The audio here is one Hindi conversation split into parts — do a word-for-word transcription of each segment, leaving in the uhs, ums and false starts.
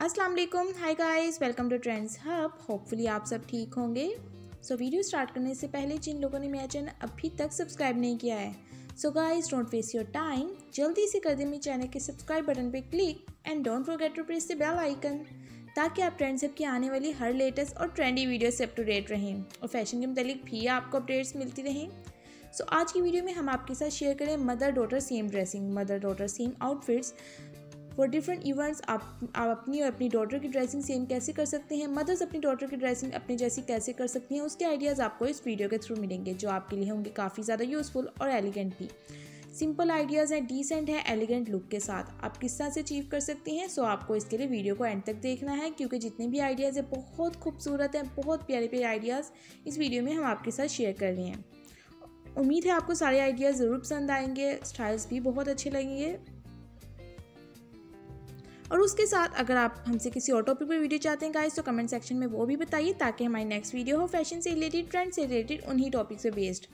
अस्सलाम वालेकुम, hi guys, welcome to Trends Hub. Hopefully आप सब ठीक होंगे। सो so, वीडियो स्टार्ट करने से पहले जिन लोगों ने मेरा चैनल अभी तक सब्सक्राइब नहीं किया है, so guys don't waste your time, जल्दी से कर दें मेरे चैनल के सब्सक्राइब बटन पे click and don't forget to press the bell icon, ताकि आप ट्रेंड्स हब की आने वाली हर लेटेस्ट और ट्रेंडी वीडियो से अप टू डेट रहें और फैशन के मुतालिक भी आपको अपडेट्स मिलती रहें। सो so, आज की वीडियो में हम आपके साथ शेयर करें mother daughter same dressing, mother daughter same outfits for different events. आप आप अपनी और अपनी डॉटर की ड्रेसिंग सेम कैसे कर सकते हैं, मदर्स अपनी डॉटर की ड्रेसिंग अपने जैसी कैसे कर सकती हैं, उसके आइडियाज़ आपको इस वीडियो के थ्रू मिलेंगे, जो आपके लिए होंगे काफ़ी ज़्यादा यूज़फुल और एलिगेंट भी। सिंपल आइडियाज़ हैं, डिसेंट है, एलिगेंट लुक के साथ आप किस तरह से अचीव कर सकते हैं। सो आपको इसके लिए वीडियो को एंड तक देखना है, क्योंकि जितने भी आइडियाज़ हैं बहुत खूबसूरत हैं, बहुत प्यारे प्यारे आइडियाज़ इस वीडियो में हम आपके साथ शेयर कर रहे हैं। उम्मीद है आपको सारे आइडियाज़ ज़रूर पसंद आएंगे, स्टाइल्स भी बहुत अच्छे लगेंगे। और उसके साथ अगर आप हमसे किसी और टॉपिक पर वीडियो चाहते हैं गाइस, तो कमेंट सेक्शन में वो भी बताइए, ताकि हमारी नेक्स्ट वीडियो हो फैशन से रिलेटेड, ट्रेंड से रिलेटेड, उन्हीं टॉपिक से बेस्ड।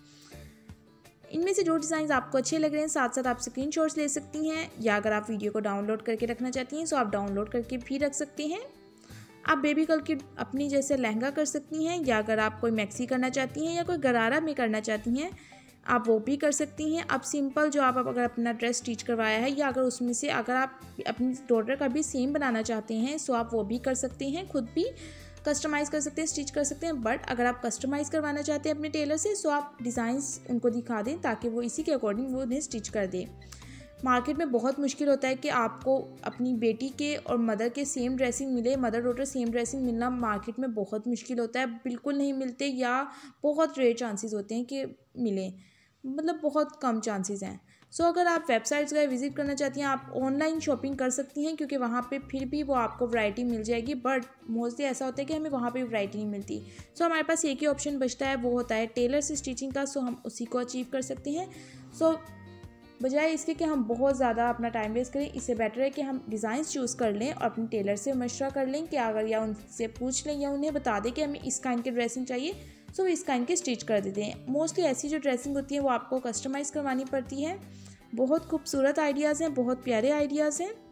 इनमें से जो डिज़ाइन आपको अच्छे लग रहे हैं, साथ साथ आप स्क्रीनशॉट्स ले सकती हैं, या अगर आप वीडियो को डाउनलोड करके रखना चाहती हैं तो आप डाउनलोड करके भी रख सकती हैं। आप बेबी गर्ल की अपनी जैसे लहंगा कर सकती हैं, या अगर आप कोई मैक्सी करना चाहती हैं या कोई गरारा में करना चाहती हैं आप वो भी कर सकती हैं। अब सिंपल जो आप अगर अपना ड्रेस स्टिच करवाया है, या अगर उसमें से अगर आप अपनी डॉटर का भी सेम बनाना चाहते हैं, सो आप वो भी कर सकते हैं, खुद भी कस्टमाइज़ कर सकते हैं, स्टिच कर सकते हैं। बट अगर आप कस्टमाइज़ करवाना चाहते हैं अपने टेलर से, सो आप डिज़ाइंस उनको दिखा दें, ताकि वो इसी के अकॉर्डिंग वो उन्हें स्टिच कर दें। मार्केट में बहुत मुश्किल होता है कि आपको अपनी बेटी के और मदर के सेम ड्रेसिंग मिले, मदर डॉटर सेम ड्रेसिंग मिलना मार्केट में बहुत मुश्किल होता है, बिल्कुल नहीं मिलते, या बहुत रेयर चांसेस होते हैं कि मिलें, मतलब बहुत कम चांसेस हैं। सो so, अगर आप वेबसाइट्स का विज़िट करना चाहती हैं, आप ऑनलाइन शॉपिंग कर सकती हैं, क्योंकि वहाँ पे फिर भी वो आपको वैरायटी मिल जाएगी। बट मोस्टली ऐसा होता है कि हमें वहाँ पे वैरायटी नहीं मिलती। सो so, हमारे पास एक ही ऑप्शन बचता है, वो होता है टेलर से स्टिचिंग का। सो so, हम उसी को अचीव कर सकते हैं। सो so, बजाय इसके कि हम बहुत ज़्यादा अपना टाइम वेस्ट करें, इससे बेटर है कि हम डिज़ाइंस चूज़ कर लें और अपने टेलर से मशवरा कर लें, कि अगर या उनसे पूछ लें या उन्हें बता दें कि हमें इस काइंड की ड्रेसिंग चाहिए, सो इस काइंड के स्टिच कर देते हैं। मोस्टली ऐसी जो ड्रेसिंग होती है वो आपको कस्टमाइज़ करवानी पड़ती है। बहुत खूबसूरत आइडियाज़ हैं, बहुत प्यारे आइडियाज़ हैं,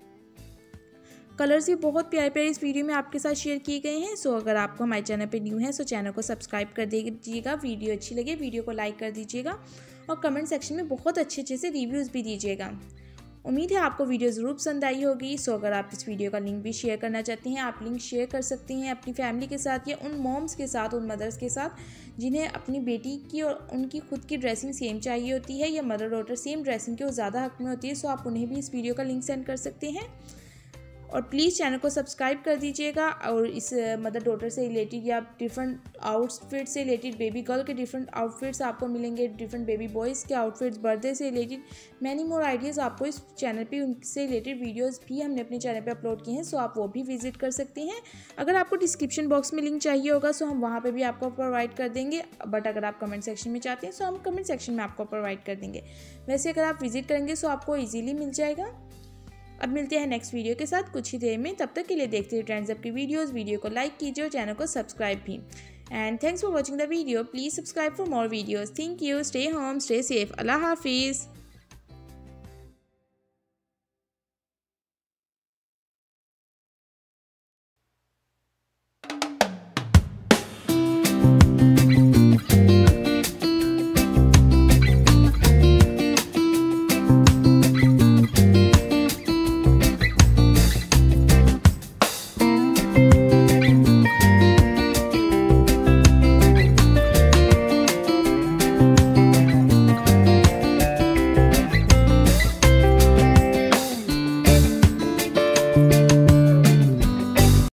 कलर्स भी बहुत प्यारे प्यारे इस वीडियो में आपके साथ शेयर किए गए हैं। सो अगर आपको हमारे चैनल पे न्यू है, सो चैनल को सब्सक्राइब कर दीजिएगा, वीडियो अच्छी लगे वीडियो को लाइक कर दीजिएगा, और कमेंट सेक्शन में बहुत अच्छे अच्छे से रिव्यूज़ भी दीजिएगा। उम्मीद है आपको वीडियो ज़रूर पसंद आई होगी। सो अगर आप इस वीडियो का लिंक भी शेयर करना चाहती हैं, आप लिंक शेयर कर सकती हैं अपनी फैमिली के साथ, या उन मॉम्स के साथ, उन मदर्स के साथ जिन्हें अपनी बेटी की और उनकी खुद की ड्रेसिंग सेम चाहिए होती है, या मदर डॉटर सेम ड्रेसिंग की वो ज़्यादा हक में होती है। सो आप उन्हें भी इस वीडियो का लिंक सेंड कर सकते हैं। और प्लीज़ चैनल को सब्सक्राइब कर दीजिएगा। और इस मदर डॉटर से रिलेटेड या डिफरेंट आउटफिट से रिलेटेड, बेबी गर्ल के डिफरेंट आउटफिट्स आपको मिलेंगे, डिफरेंट बेबी बॉयज़ के आउटफिट्स, बर्थडे से रिलेटेड मैनी मोर आइडियाज़ आपको इस चैनल पे, उनसे रिलेटेड वीडियोस भी हमने अपने चैनल पे अपलोड किए हैं। सो आप वो भी विजिट कर सकते हैं। अगर आपको डिस्क्रिप्शन बॉक्स में लिंक चाहिए होगा, सो हम वहाँ पर भी आपको प्रोवाइड कर देंगे। बट अगर आप कमेंट सेक्शन में चाहते हैं, सो हम कमेंट सेक्शन में आपको प्रोवाइड कर देंगे। वैसे अगर आप विजिट करेंगे, सो आपको ईजीली मिल जाएगा। अब मिलते हैं नेक्स्ट वीडियो के साथ कुछ ही देर में, तब तक के लिए देखते रहिए ट्रेंड्स हब की वीडियोस। वीडियो को लाइक कीजिए और चैनल को सब्सक्राइब भी। And thanks for watching the video, please subscribe for more videos. Thank you, stay home, stay safe, अल्लाह हाफिज़।